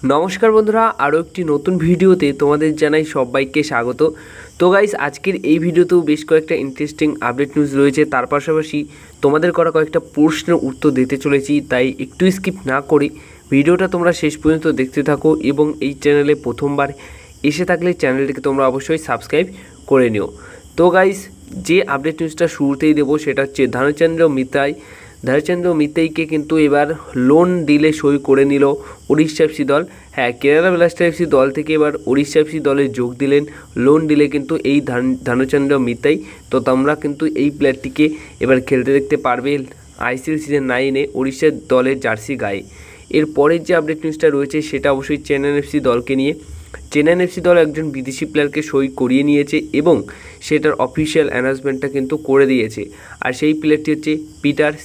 নমস্কার বন্ধুরা, আরও একটি নতুন ভিডিওতে তোমাদের জানাই সবাইকে স্বাগত। তো গাইস, আজকের এই ভিডিওতেও বেশ কয়েকটা ইন্টারেস্টিং আপডেট নিউজ রয়েছে। তার পাশাপাশি তোমাদের করা কয়েকটা প্রশ্নের উত্তর দিতে চলেছি, তাই একটু স্কিপ না করে ভিডিওটা তোমরা শেষ পর্যন্ত দেখতে থাকো এবং এই চ্যানেলে প্রথমবার এসে থাকলে চ্যানেলটিকে তোমরা অবশ্যই সাবস্ক্রাইব করে নিও। তো গাইস, যে আপডেট নিউজটা শুরুতেই দেবো সেটা হচ্ছে ধ্যানচন্দ্র মিতাইকে কিন্তু এবার লোন ডিলে সই করে নিল উড়িষ্যা এফসি দল। হ্যাঁ, কেরালা ব্লাস্টার এফসি দল থেকে এবার উড়িষ্যা এফসি দলে যোগ দিলেন লোন ডিলে কিন্তু এই ধ্যানচন্দ্র মিতাই। তো তোমরা কিন্তু এই প্লেয়ারটিকে এবার খেলতে দেখতে পারবে আইসিএল সিজন 9-এ উড়িষ্যা দলের জার্সি গায়ে। এর পরের যে আপডেট নিউজটা রয়েছে সেটা অবশ্যই চেন্নাই এফসি দলকে নিয়ে। চেন্নাই এফসি দল একজন বিদেশি প্লেয়ারকে সই করিয়ে নিয়েছে এবং সেটার অফিসিয়াল অ্যানাউন্সমেন্টটা কিন্তু করে দিয়েছে। আর সেই প্লেয়ারটি হচ্ছে পিটার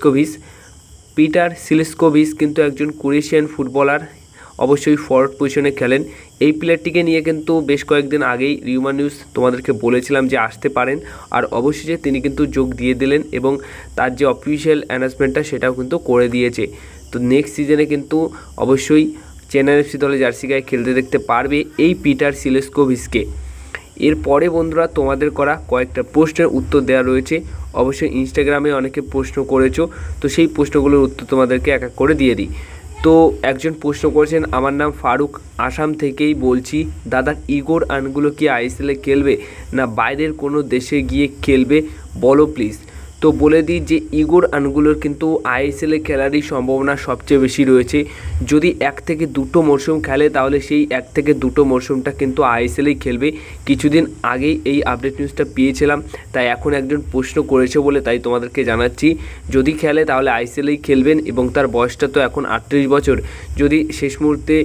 সিলেস্কোভিচ কিন্তু একজন ক্রোয়েশিয়ান ফুটবলার, অবশ্যই ফরওয়ার্ড পজিশনে খেলেন। এই প্লেয়ারটিকে নিয়ে কিন্তু বেশ কয়েকদিন আগেই রিউমার নিউজ তোমাদেরকে বলেছিলাম যে আসতে পারেন, আর অবশেষে তিনি কিন্তু যোগ দিয়ে দিলেন এবং তার যে অফিসিয়াল অ্যানাউন্সমেন্টটা সেটাও কিন্তু করে দিয়েছে। তো নেক্সট সিজনে কিন্তু অবশ্যই চেন্নাই এফসি দলে জার্সি গায়ে খেলতে দেখতে পারবে এই পিটার সিলেস্কোভিচকে। এরপরে বন্ধুরা, তোমাদের করা কয়েকটা প্রশ্নের উত্তর দেওয়া রয়েছে। অবশ্যই ইনস্টাগ্রামে অনেকে প্রশ্ন করেছো, তো সেই প্রশ্নগুলোর উত্তর তোমাদেরকে এক এক করে দিয়ে দিই। তো একজন প্রশ্ন করেছেন, আমার নাম ফারুক, আসাম থেকেই বলছি, দাদা ইগোর আনগুলো কি আইএসএলে খেলবে না বাইরের কোনো দেশে গিয়ে খেলবে, বলো প্লিজ। তো বলে দিই যে ইগোর আনগুলোর কিন্তু আইএসএলে খেলারই সম্ভাবনা সবচেয়ে বেশি রয়েছে। যদি 1 থেকে 2টো মরশুম খেলে তাহলে সেই 1 থেকে 2টো মরশুমটা কিন্তু আইএসএলেই খেলবে। কিছুদিন আগেই এই আপডেট নিউজটা পেয়েছিলাম, তাই এখন একজন প্রশ্ন করেছে বলে তাই তোমাদেরকে জানাচ্ছি। যদি খেলে তাহলে আইএসএলেই খেলবেন এবং তার বয়সটা তো এখন 38 বছর। যদি শেষ মুহূর্তে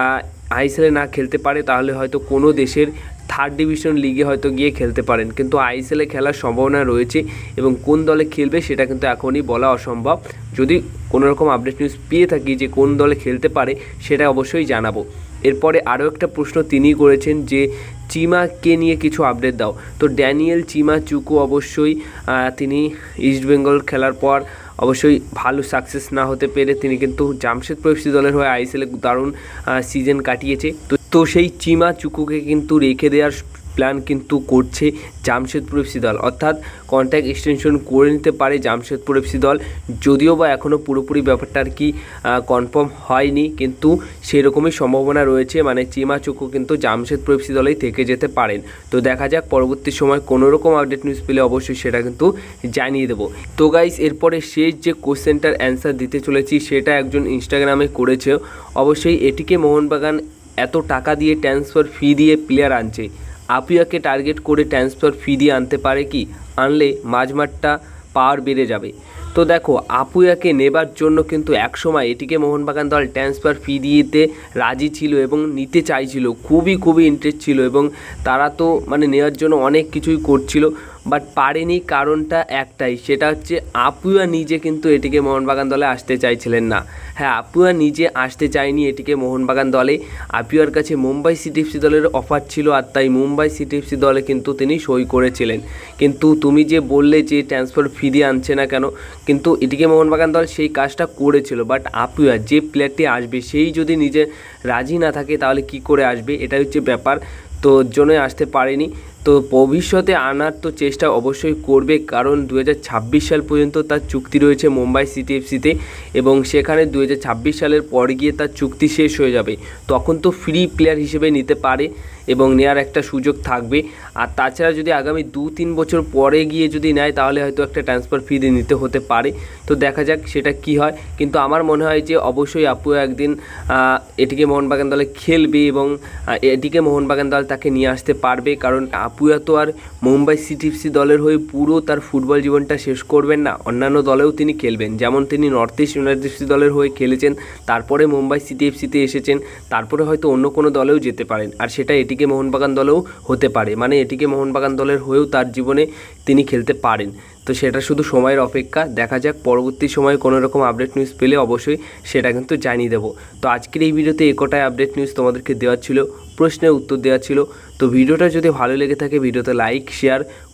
আইএসএলে না খেলতে পারে তাহলে হয়তো কোনো দেশের 3rd ডিভিশন লিগে হয়তো গিয়ে খেলতে পারেন, কিন্তু আইএসএলে খেলার সম্ভাবনা রয়েছে এবং কোন দলে খেলবে সেটা কিন্তু এখনই বলা অসম্ভব। যদি কোনো রকম আপডেট নিউজ পেয়ে থাকি যে কোন দলে খেলতে পারে সেটা অবশ্যই জানাবো। এরপরে আরও একটা প্রশ্ন তিনি করেছেন যে চিমাকে নিয়ে কিছু আপডেট দাও। তো ড্যানিয়েল চিমাচুকু অবশ্যই তিনি ইস্টবেঙ্গল খেলার পর অবশ্যই ভালো সাকসেস না হতে পেরে তিনি কিন্তু জামশেদপুর এফসি দলের হয়ে আইএসএলে দারুণ সিজন কাটিয়েছে। তো সেই চিমাচুকুকে কিন্তু রেখে দেওয়ার প্ল্যান কিন্তু করছে জামশেদপুর এফসি দল, অর্থাৎ কন্ট্রাক্ট এক্সটেনশন করে নিতে পারে জামশেদপুর এফসি দল। যদিও বা এখনও পুরোপুরি ব্যাপারটা আর কি কনফার্ম হয়নি, কিন্তু সেরকমই সম্ভাবনা রয়েছে, মানে চিমাচুকু কিন্তু জামশেদপুর এফসি দলেই থেকে যেতে পারেন। তো দেখা যাক পরবর্তী সময় কোনো রকম আপডেট নিউজ পেলে অবশ্যই সেটা কিন্তু জানিয়ে দেবো। তো গাইস, এরপরে শেষ যে কোশ্চেনটার অ্যান্সার দিতে চলেছি সেটা একজন ইনস্টাগ্রামে করেছে। অবশ্যই এটিকে মোহনবাগান এত টাকা দিয়ে ট্রান্সফার ফি দিয়ে প্লেয়ার আনছে, আপুয়াকে টার্গেট করে ট্রান্সফার ফি দিয়ে আনতে পারে কি? আনলে মাঝমাঠটা পাওয়ার বেড়ে যাবে। তো দেখো, আপুয়াকে নেবার জন্য কিন্তু একসময় এটিকে মোহনবাগান দল ট্রান্সফার ফি দিতে রাজি ছিল এবং নিতে চাইছিল, খুবই ইন্টারেস্ট ছিল এবং তারা তো মানে নেওয়ার জন্য অনেক কিছুই করছিল, বাট পারেনি। কারণটা একটাই, সেটা হচ্ছে আপুয়া নিজে কিন্তু এটিকে মোহনবাগান দলে আসতে চাইছিলেন না। হ্যাঁ, আপুয়া নিজে আসতে চায়নি এটিকে মোহনবাগান দলে। আপুয়ার কাছে মুম্বাই সিটি এফসি দলের অফার ছিল, আর তাই মুম্বাই সিটি এফসি দলে কিন্তু তিনি সই করেছিলেন। কিন্তু তুমি যে বললে যে ট্রান্সফার ফি দিয়ে আনছে না কেন, কিন্তু এটিকে মোহনবাগান দল সেই কাজটা করেছিল। বাট আপুয়া যে প্লেয়ারটি আসবে সেই যদি নিজে রাজি না থাকে তাহলে কি করে আসবে, এটাই হচ্ছে ব্যাপার। তো জন্যই আসতে পারেনি। তো ভবিষ্যতে আনার তো চেষ্টা অবশ্যই করবে, কারণ 2026 সাল পর্যন্ত তার চুক্তি রয়েছে মুম্বাই সিটি এফসিতে এবং সেখানে 2026 সালের পর গিয়ে তার চুক্তি শেষ হয়ে যাবে। তখন তো ফ্রি প্লেয়ার হিসেবে নিতে পারে এবং নেওয়ার একটা সুযোগ থাকবে। আর তাছাড়া যদি আগামী 2-3 বছর পরে গিয়ে যদি নেয় তাহলে হয়তো একটা ট্রান্সফার ফি দিয়ে নিতে হতে পারে। তো দেখা যাক সেটা কি হয়, কিন্তু আমার মনে হয় যে অবশ্যই আপুয়া একদিন এটিকে মোহনবাগান দলে খেলবে এবং এটিকে মোহনবাগান দল তাকে নিয়ে আসতে পারবে। কারণ আপুয়া তো আর মুম্বাই সিটি এফসি দলের হয়ে পুরো তার ফুটবল জীবনটা শেষ করবেন না, অন্যান্য দলেও তিনি খেলবেন। যেমন তিনি নর্থ ইস্ট ইউনাইটেড এফসি দলের হয়ে খেলেছেন, তারপরে মুম্বাই সিটি এফসিতে এসেছেন, তারপরে হয়তো অন্য কোনো দলেও যেতে পারেন, আর সেটা এটিকে মোহনবাগান দলেও হতে পারে। মানে এটিকে মোহনবাগান দলের হয়েও তার জীবনে তিনি খেলতে পারেন। তো সেটা শুধু সময়ের অপেক্ষা, দেখা যাক পরবর্তী সময়ে কোনো রকম আপডেট নিউজ পেলে অবশ্যই সেটা কিন্তু জানিয়ে দেবো। তো আজকের এই ভিডিওতে একটাই আপডেট নিউজ তোমাদেরকে দেওয়া ছিল, প্রশ্নের উত্তর দেওয়া ছিল। তো ভিডিওটা যদি ভালো লেগে থাকে ভিডিওতে লাইক শেয়ার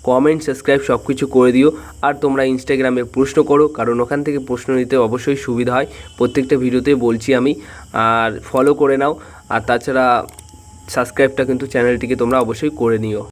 কমেন্ট সাবস্ক্রাইব সব কিছু করে দিও। আর তোমরা ইনস্টাগ্রামে প্রশ্ন করো, কারণ ওখান থেকে প্রশ্ন নিতে অবশ্যই সুবিধা হয়, প্রত্যেকটা ভিডিওতে বলছি আমি। আর ফলো করে নাও, আর তাছাড়া সাবস্ক্রাইবটা কিন্তু চ্যানেলটিকে তোমরা অবশ্যই করে নিও।